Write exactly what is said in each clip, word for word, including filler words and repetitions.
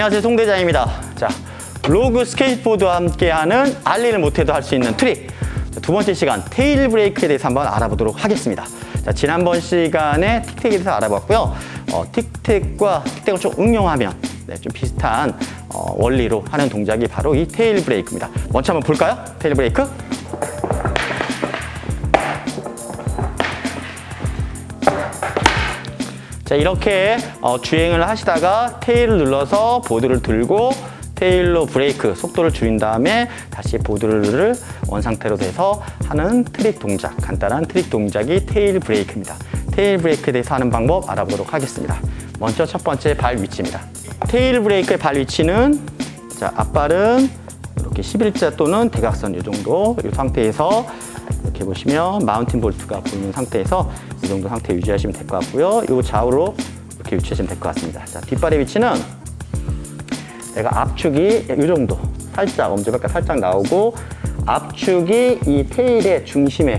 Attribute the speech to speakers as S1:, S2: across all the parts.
S1: 안녕하세요, 송대장입니다. 자, 로그 스케이트보드와 함께하는 알리를 못해도 할 수 있는 트릭. 두 번째 시간 테일 브레이크에 대해서 한번 알아보도록 하겠습니다. 자, 지난번 시간에 틱택에 대해서 알아봤고요. 어, 틱택과 틱택을 좀 응용하면 네, 좀 비슷한 어, 원리로 하는 동작이 바로 이 테일 브레이크입니다. 먼저 한번 볼까요? 테일 브레이크. 자, 이렇게 어, 주행을 하시다가 테일을 눌러서 보드를 들고 테일로 브레이크, 속도를 줄인 다음에 다시 보드를 원상태로 돼서 하는 트릭 동작, 간단한 트릭 동작이 테일 브레이크입니다. 테일 브레이크에 대해서 하는 방법 알아보도록 하겠습니다. 먼저 첫 번째 발 위치입니다. 테일 브레이크의 발 위치는 자, 앞발은 이렇게 십일자 또는 대각선 이 정도 이 상태에서 이렇게 보시면 마운틴 볼트가 보이는 상태에서 이 정도 상태 유지하시면 될 것 같고요. 이 좌우로 이렇게 위치하시면 될 것 같습니다. 자, 뒷발의 위치는 내가 압축이 이 정도 살짝 엄지발가락 살짝 나오고 압축이 이 테일의 중심에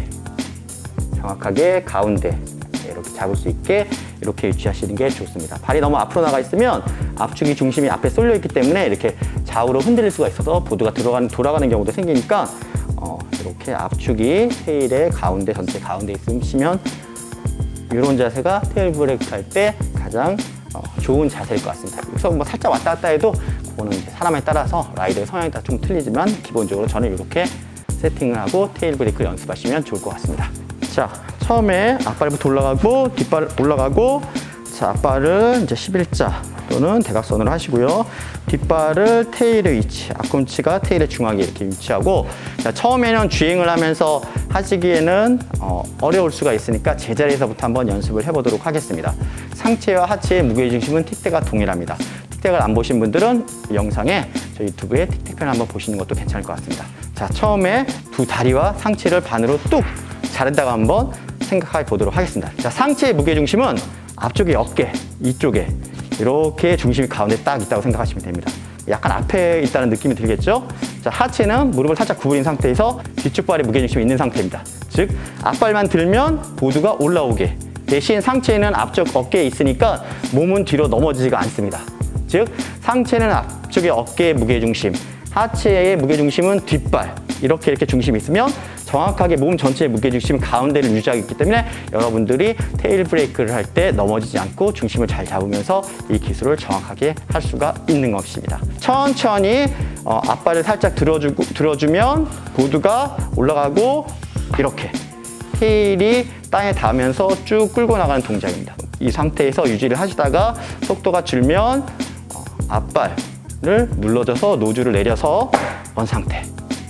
S1: 정확하게 가운데 이렇게 잡을 수 있게 이렇게 유지하시는 게 좋습니다. 발이 너무 앞으로 나가 있으면 압축이 중심이 앞에 쏠려 있기 때문에 이렇게 좌우로 흔들릴 수가 있어서 보드가 들어가는, 돌아가는 경우도 생기니까 어, 이렇게 압축이 테일의 가운데, 전체 가운데 있으시면 이런 자세가 테일 브레이크 할 때 가장 어, 좋은 자세일 것 같습니다. 여기서 뭐 살짝 왔다 갔다 해도 그거는 이제 사람에 따라서 라이더의 성향에 따라 좀 틀리지만 기본적으로 저는 이렇게 세팅을 하고 테일 브레이크 연습하시면 좋을 것 같습니다. 자, 처음에 앞발부터 올라가고 뒷발 올라가고 자, 앞발은 이제 십일자 또는 대각선으로 하시고요. 뒷발을 테일의 위치, 앞꿈치가 테일의 중앙에 이렇게 위치하고 자, 처음에는 주행을 하면서 하시기에는 어, 어려울 수가 있으니까 제자리에서부터 한번 연습을 해보도록 하겠습니다. 상체와 하체의 무게중심은 틱택과 동일합니다. 틱택을 안 보신 분들은 영상에 저 유튜브에 틱택편을 한번 보시는 것도 괜찮을 것 같습니다. 자, 처음에 두 다리와 상체를 반으로 뚝 자른다고 한번 생각해 보도록 하겠습니다. 자, 상체의 무게중심은 앞쪽의 어깨, 이쪽에 이렇게 중심이 가운데 딱 있다고 생각하시면 됩니다. 약간 앞에 있다는 느낌이 들겠죠? 자, 하체는 무릎을 살짝 구부린 상태에서 뒤쪽 발에 무게중심이 있는 상태입니다. 즉, 앞발만 들면 보드가 올라오게. 대신 상체는 앞쪽 어깨에 있으니까 몸은 뒤로 넘어지지가 않습니다. 즉, 상체는 앞쪽의 어깨의 무게중심, 하체의 무게중심은 뒷발. 이렇게 이렇게 중심이 있으면 정확하게 몸 전체의 무게중심 가운데를 유지하고 있기 때문에 여러분들이 테일 브레이크를 할 때 넘어지지 않고 중심을 잘 잡으면서 이 기술을 정확하게 할 수가 있는 것입니다. 천천히 어, 앞발을 살짝 들어주고, 들어주면 보드가 올라가고 이렇게 테일이 땅에 닿으면서 쭉 끌고 나가는 동작입니다. 이 상태에서 유지를 하시다가 속도가 줄면 어, 앞발을 눌러줘서 노즐을 내려서 원상태.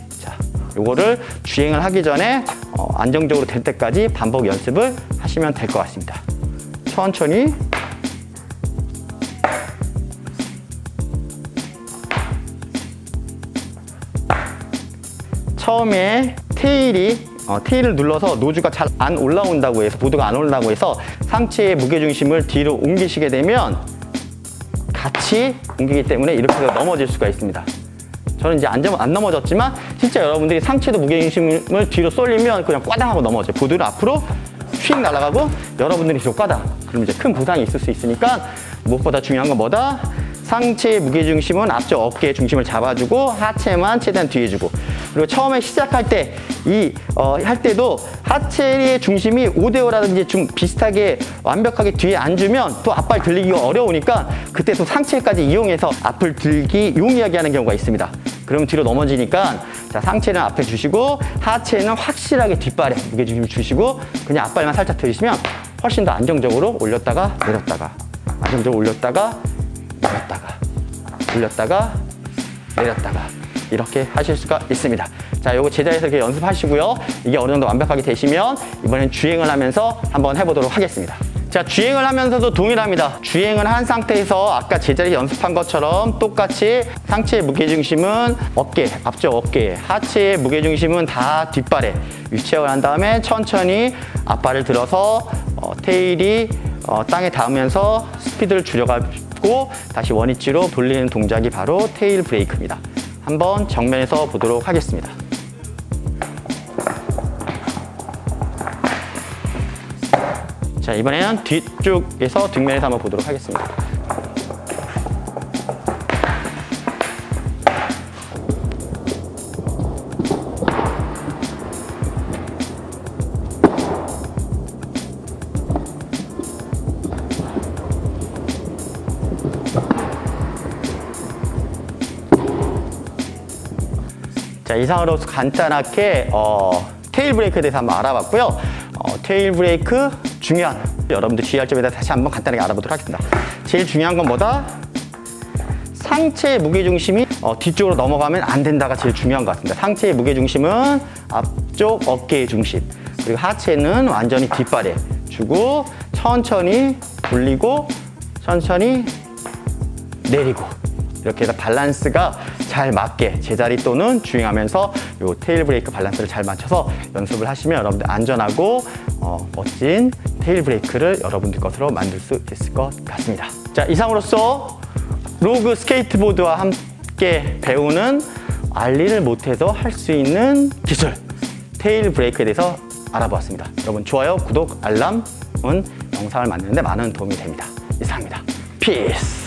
S1: 요거를 주행을 하기 전에 어, 안정적으로 될 때까지 반복 연습을 하시면 될 것 같습니다. 천천히 처음에 테일이 어, 테일을 눌러서 노즐가 잘 안 올라온다고 해서 보드가 안 올라온다고 해서 상체의 무게중심을 뒤로 옮기시게 되면 같이 옮기기 때문에 이렇게 해서 넘어질 수가 있습니다. 저는 이제 안, 안 넘어졌지만 진짜 여러분들이 상체도 무게중심을 뒤로 쏠리면 그냥 꽈당하고 넘어져요. 보드를 앞으로 휙 날아가고 여러분들이 뒤로 꽈당. 그럼 이제 큰 부상이 있을 수 있으니까 무엇보다 중요한 건 뭐다? 상체의 무게중심은 앞쪽 어깨의 중심을 잡아주고 하체만 최대한 뒤에 주고 그리고 처음에 시작할 때 이 어, 할 때도 하체의 중심이 오 대 오라든지 좀 비슷하게 완벽하게 뒤에 안 주면 또 앞발 들리기가 어려우니까 그때 또 상체까지 이용해서 앞을 들기 용이하게 하는 경우가 있습니다. 그러면 뒤로 넘어지니까 자, 상체는 앞에 주시고 하체는 확실하게 뒷발에 무게중심을 주시고 그냥 앞발만 살짝 들이시면 훨씬 더 안정적으로 올렸다가 내렸다가 안정적으로 올렸다가 내렸다가 올렸다가 내렸다가 이렇게 하실 수가 있습니다. 자, 요거 제자리에서 이렇게 연습하시고요. 이게 어느 정도 완벽하게 되시면 이번엔 주행을 하면서 한번 해보도록 하겠습니다. 자, 주행을 하면서도 동일합니다. 주행을 한 상태에서 아까 제자리 연습한 것처럼 똑같이 상체의 무게중심은 어깨, 앞쪽 어깨에, 하체의 무게중심은 다 뒷발에 위치하고 난 다음에 천천히 앞발을 들어서 어, 테일이 어, 땅에 닿으면서 스피드를 줄여가지고 다시 원위치로 돌리는 동작이 바로 테일 브레이크입니다. 한번 정면에서 보도록 하겠습니다. 자, 이번에는 뒤쪽에서 뒷면에서 한번 보도록 하겠습니다. 자, 이상으로 간단하게 어, 테일 브레이크에 대해서 한번 알아봤고요. 어, 테일 브레이크 중요한 여러분들 주의할 점에 대해서 다시 한번 간단하게 알아보도록 하겠습니다. 제일 중요한 건 뭐다? 상체의 무게중심이 어, 뒤쪽으로 넘어가면 안 된다가 제일 중요한 것 같습니다. 상체의 무게중심은 앞쪽 어깨의 중심, 그리고 하체는 완전히 뒷발에 주고 천천히 돌리고 천천히 내리고 이렇게 해서 밸런스가 잘 맞게 제자리 또는 주행하면서 요 테일 브레이크 밸런스를 잘 맞춰서 연습을 하시면 여러분들 안전하고 어, 멋진 테일 브레이크를 여러분들 것으로 만들 수 있을 것 같습니다. 자, 이상으로써 로그 스케이트보드와 함께 배우는 알리를 못해도 할 수 있는 기술 테일 브레이크에 대해서 알아보았습니다. 여러분 좋아요, 구독, 알람은 영상을 만드는데 많은 도움이 됩니다. 이상입니다. 피스.